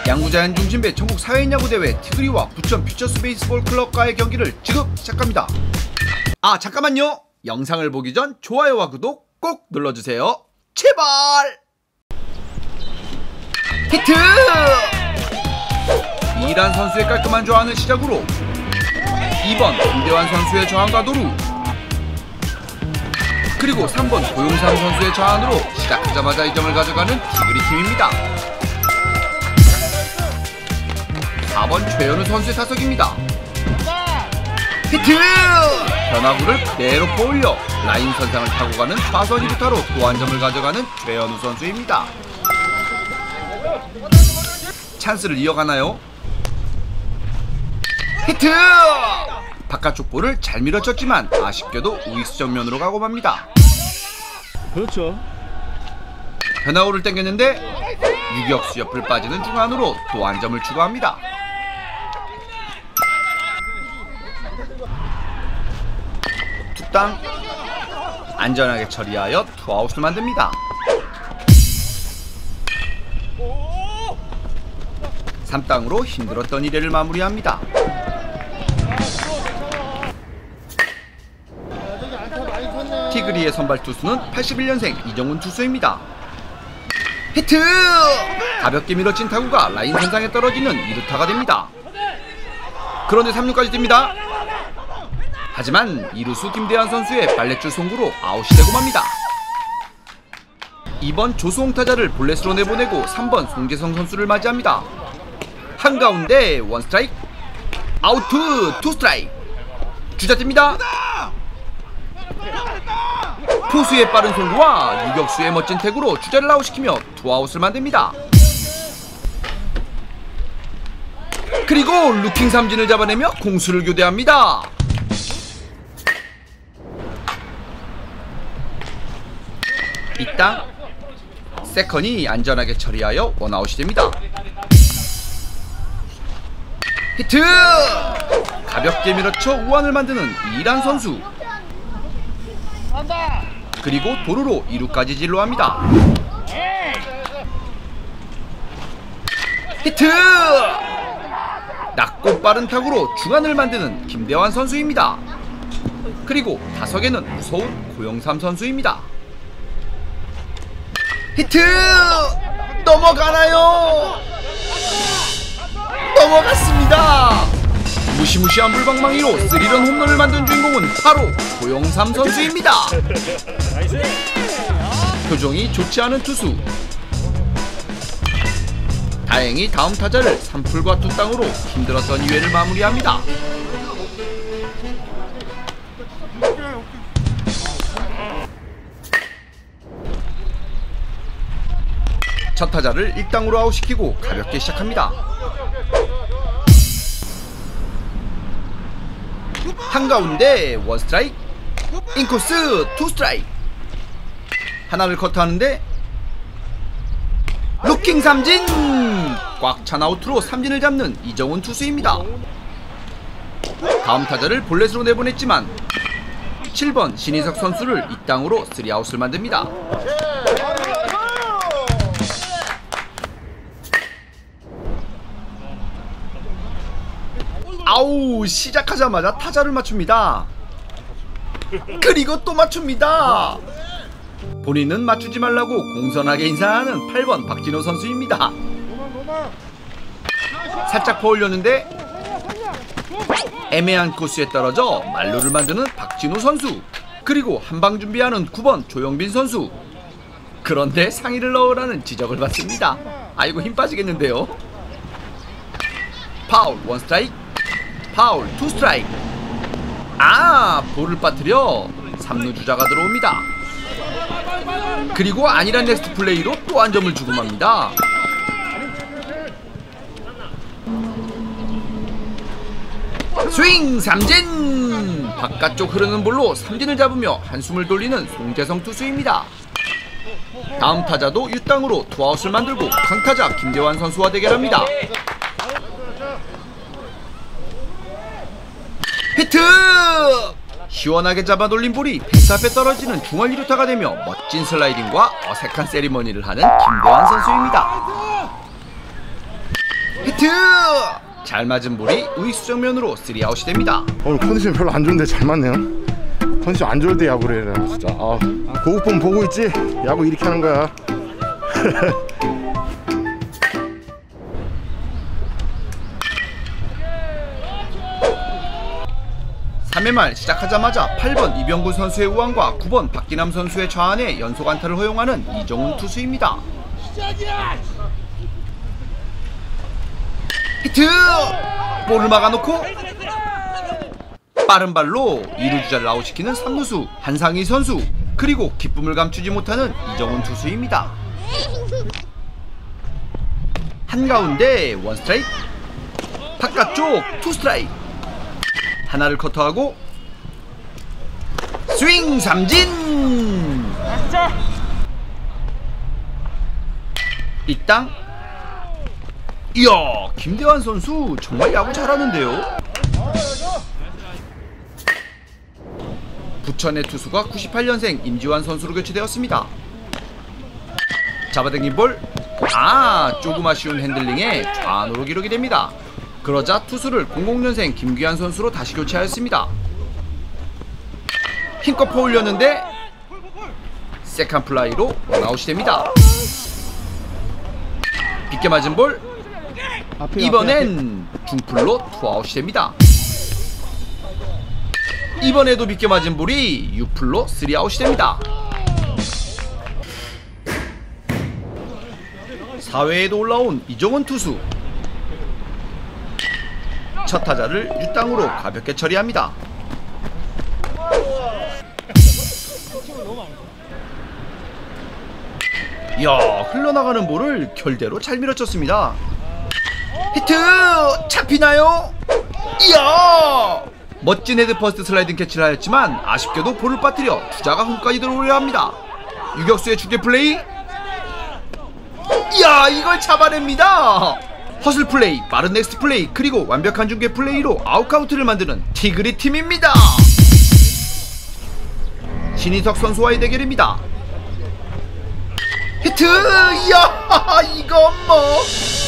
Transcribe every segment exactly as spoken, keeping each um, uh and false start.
양구자연 중심배 전국 사회인야구대회 티그리와 부천 퓨처스 베이스볼 클럽과의 경기를 지금 시작합니다. 아 잠깐만요. 영상을 보기 전 좋아요와 구독 꼭 눌러주세요. 제발. 히트! 이란 선수의 깔끔한 저항을 시작으로 이 번 김대환 선수의 저항과 도루, 그리고 삼 번 고용삼 선수의 저항으로 시작하자마자 이 점을 가져가는 티그리 팀입니다. 사 번 최현우 선수의 타석입니다. 히트! 변화구를 그대로 퍼올려 라인 선상을 타고 가는 좌선 이 루타로 또 한 점을 가져가는 최현우 선수입니다. 찬스를 이어가나요? 히트! 바깥쪽 볼을 잘 밀어쳤지만 아쉽게도 우익수 정면으로 가고 맙니다. 그렇죠. 변화구를 당겼는데 유격수 옆을 빠지는 중안으로 또 한 점을 추가합니다. 툭땅 안전하게 처리하여 투아웃을 만듭니다. 삼 땅으로 힘들었던 일 회를 마무리합니다. 티그리의 선발 투수는 팔십일 년생 이정훈 투수입니다. 히트! 가볍게 밀어친 타구가 라인 선상에 떨어지는 이 루타가 됩니다. 그런데 삼 루까지 뜁니다. 하지만 이 루수 김대환 선수의 발렛줄 송구로 아웃이 되고 맙니다. 이 번 조수홍 타자를 볼넷으로 내보내고 삼 번 송재성 선수를 맞이합니다. 한가운데 원 스트라이크, 아웃 투 스트라이크. 주자 뜁니다. 포수의 빠른 송구와 유격수의 멋진 태구로 주자를 아웃시키며 투아웃을 만듭니다. 그리고 루킹 삼진을 잡아내며 공수를 교대합니다. 이땅 세컨이 안전하게 처리하여 원아웃이 됩니다. 히트! 가볍게 밀어쳐 우완을 만드는 이란 선수, 그리고 도루로 이 루까지 진로합니다. 히트! 낮고 빠른 타구로 중안을 만드는 김대환 선수입니다. 그리고 타석에는 무서운 고용삼 선수입니다. 히트! 넘어가나요? 넘어갔습니다. 무시무시한 물방망이로 스리런 홈런을 만든 주인공은 바로 고용삼 선수입니다. 표정이 좋지 않은 투수. 다행히 다음 타자를 삼풀과 투땅으로 힘들었던 이 회를 마무리합니다. 첫 타자를 일 땅으로 아웃시키고 가볍게 시작합니다. 한가운데 원 스트라이크, 인코스 투 스트라이크. 하나를 커트하는데 루킹 삼진! 꽉 찬 아웃으로 삼진을 잡는 이정훈 투수입니다. 다음 타자를 볼넷으로 내보냈지만 칠 번 신희석 선수를 이 땅으로 쓰리 아웃을 만듭니다. 아우, 시작하자마자 타자를 맞춥니다. 그리고 또 맞춥니다. 본인은 맞추지 말라고 공손하게 인사하는 팔 번 박진호 선수입니다. 살짝 퍼올렸는데 애매한 코스에 떨어져 말루를 만드는 박진호 선수, 그리고 한방 준비하는 구 번 조영빈 선수. 그런데 상의를 넣으라는 지적을 받습니다. 아이고, 힘 빠지겠는데요. 파울 원 스트라이크, 파울 투 스트라이크. 아, 볼을 빠뜨려 삼 루 주자가 들어옵니다. 그리고 아니란 넥스트 플레이로 또 한 점을 주고 맙니다. 스윙 삼진! 바깥쪽 흐르는 볼로 삼진을 잡으며 한숨을 돌리는 송재성 투수입니다. 다음 타자도 유땅으로 투아웃을 만들고 강타자 김대환 선수와 대결합니다. 히트! 시원하게 잡아돌린 볼이 펜스 앞에 떨어지는 중원 이 루타가 되며 멋진 슬라이딩과 어색한 세리머니를 하는 김대환 선수입니다. 히트! 잘 맞은 볼이 우익수 정면으로 쓰리아웃이 됩니다. 오늘 컨디션 별로 안 좋은데 잘 맞네요. 컨디션 안 좋을 때 야구를 해라 진짜. 아, 고급본 보고 있지? 야구 이렇게 하는 거야. 삼 회 말 시작하자마자 팔 번 이병구 선수의 우완과 구 번 박기남 선수의 좌안에 연속 안타를 허용하는 이정훈 투수입니다. 히트! 볼을 막아놓고 빠른 발로 이루 주자를 아웃시키는 삼루수 한상희 선수, 그리고 기쁨을 감추지 못하는 이정훈 투수입니다. 한가운데 원스트라이크, 바깥쪽 투스트라이크, 하나를 커터하고 스윙 삼진! 이 땅. 이야, 김대환 선수 정말 야구 잘하는데요. 부천의 투수가 구십팔 년생 임지환 선수로 교체되었습니다. 잡아당긴 볼, 아, 조금 아쉬운 핸들링에 좌안으로 기록이 됩니다. 그러자 투수를 공공 년생 김귀한 선수로 다시 교체하였습니다. 힘껏 퍼올렸는데 세컨 플라이로 원아웃이 됩니다. 빗게 맞은 볼, 앞에, 이번엔 앞에, 앞에. 중풀로 투아웃이 됩니다. 이번에도 빗게 맞은 볼이 유풀로 쓰리아웃이 됩니다. 사 회에도 올라온 이정훈 투수, 첫 타자를 유땅으로 가볍게 처리합니다. 이야, 흘러나가는 볼을 결대로 잘 밀어쳤습니다. 히트! 잡히나요? 이야! 멋진 헤드 퍼스트 슬라이딩 캐치를 하였지만 아쉽게도 볼을 빠뜨려 주자가 홈까지 들어오려 합니다. 유격수의 중계 플레이, 이야, 이걸 잡아냅니다. 허슬 플레이, 빠른 넥스트 플레이, 그리고 완벽한 중계 플레이로 아웃카운트를 만드는 티그리 팀입니다. 신인석 선수와의 대결입니다. 히트! 이야, 이건 뭐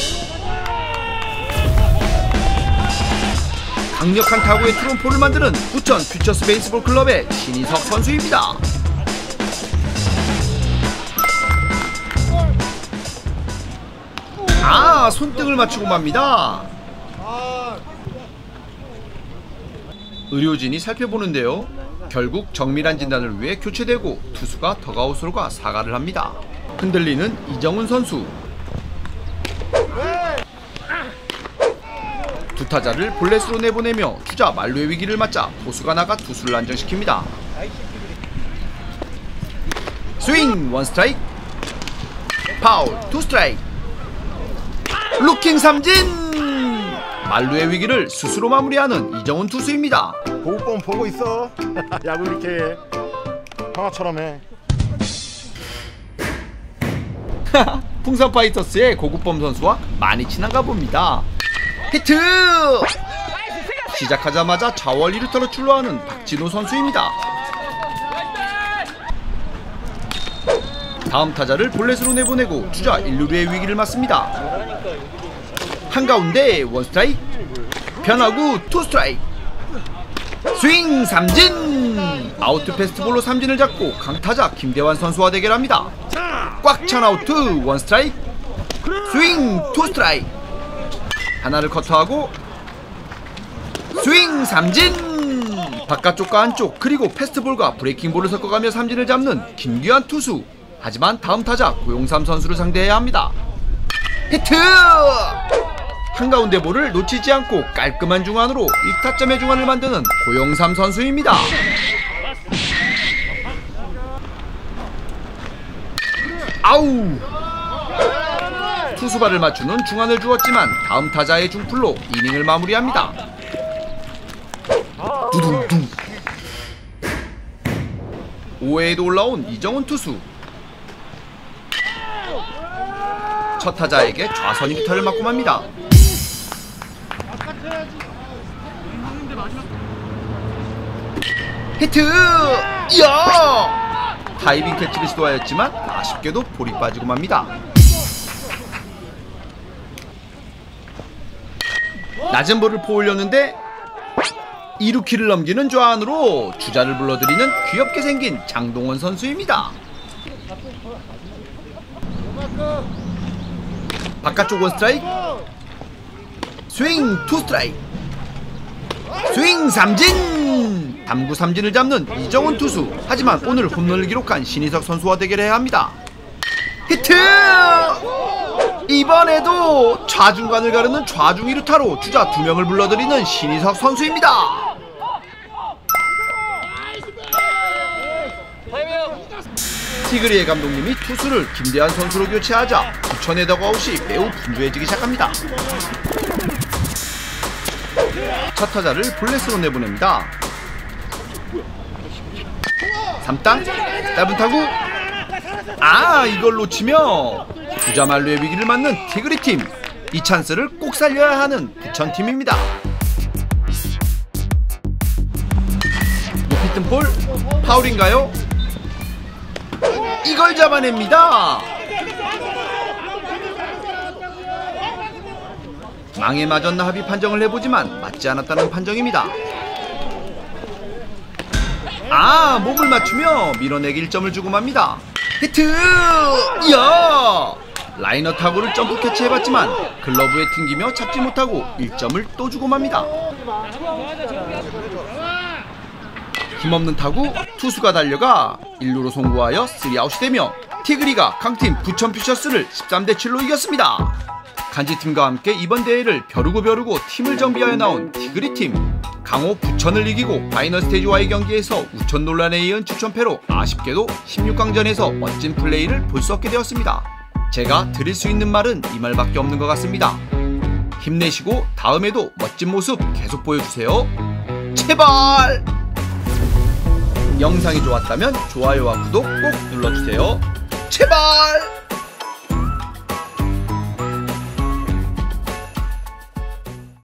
강력한 타구의 트럼포를 만드는 부천 퓨처스 베이스볼 클럽의 신인석 선수입니다. 아, 손등을 맞추고 맙니다. 의료진이 살펴보는데요, 결국 정밀한 진단을 위해 교체되고 투수가 더가웃으로 가 사과를 합니다. 흔들리는 이정훈 선수, 두 타자를 볼넷으로 내보내며 주자 만루의 위기를 맞자 포수가 나가 투수를 안정시킵니다. 스윙 원스트라이크, 파울 투스트라이크, 루킹 삼진! 만루의 위기를 스스로 마무리하는 이정훈 투수입니다. 고급본 보고 있어. 야구 이렇게 해. 형아처럼 해. 풍산 파이터스의 고급범 선수와 많이 친한가 봅니다. 히트! 시작하자마자 좌월 이 루타로 출루하는 박진호 선수입니다. 다음 타자를 볼넷으로 내보내고 주자 일 루의 위기를 맞습니다. 한가운데 원스트라이크, 변화구 투스트라이크, 스윙 삼진! 아웃 패스트볼로 삼진을 잡고 강타자 김대환 선수와 대결합니다. 꽉 찬 아웃 원스트라이크, 스윙 투스트라이크, 하나를 커터하고 스윙 삼진! 바깥쪽과 안쪽, 그리고 패스트볼과 브레이킹볼을 섞어가며 삼진을 잡는 김규환 투수. 하지만 다음 타자 고용삼 선수를 상대해야 합니다. 히트! 한가운데 볼을 놓치지 않고 깔끔한 중안으로 일 타점의 중안을 만드는 고용삼 선수입니다. 아우! 투수발을 맞추는 중안을 주었지만 다음 타자의 중풀로 이닝을 마무리합니다. 두둥둥. 오 회에도 올라온 이정훈 투수, 첫 타자에게 좌선 이 루타를 맞고 맙니다. 히트! 이야! 다이빙 캐치를 시도하였지만 아쉽게도 볼이 빠지고 맙니다. 낮은 볼을 포올렸는데 이 루키를 넘기는 좌안으로 주자를 불러들이는 귀엽게 생긴 장동원 선수입니다. 바깥쪽 원 스트라이크, 스윙 투 스트라이크, 스윙 삼진! 담구 삼진을 잡는 이정훈 투수. 하지만 오늘 홈런을 기록한 신희석 선수와 대결해야 합니다. 히트! 이번에도 좌중간을 가르는 좌중 이루타로 주자 두 명을 불러들이는 신희석 선수입니다. 티그리의 감독님이 투수를 김대한 선수로 교체하자 부천의 더그아웃이 매우 분주해지기 시작합니다. 첫 타자를 볼넷으로 내보냅니다. 삼 땅 짧은 타구. 아, 이걸 놓치며 주자 만루의 위기를 맞는 티그리팀. 이 찬스를 꼭 살려야 하는 부천팀입니다. 높이 뜬 볼, 파울인가요? 이걸 잡아냅니다. 망에 맞았나 합의 판정을 해보지만 맞지 않았다는 판정입니다. 아, 몸을 맞추며 밀어내기 일 점을 주고 맙니다. 히트! 이야! 라이너 타구를 점프 캐치해봤지만 글러브에 튕기며 잡지 못하고 일 점을 또 주고 맙니다. 힘없는 타구, 투수가 달려가 일 루로 송구하여 쓰리 아웃이 되며 티그리가 강팀 부천 퓨처스를 십삼 대 칠로 이겼습니다. 간지팀과 함께 이번 대회를 벼르고 벼르고 팀을 정비하여 나온 티그리팀. 강호 부천을 이기고 파이널 스테이지와의 경기에서 우천 논란에 이은 추천패로 아쉽게도 십육 강전에서 멋진 플레이를 볼 수 없게 되었습니다. 제가 드릴 수 있는 말은 이 말밖에 없는 것 같습니다. 힘내시고 다음에도 멋진 모습 계속 보여주세요. 제발! 영상이 좋았다면 좋아요와 구독 꼭 눌러주세요. 제발!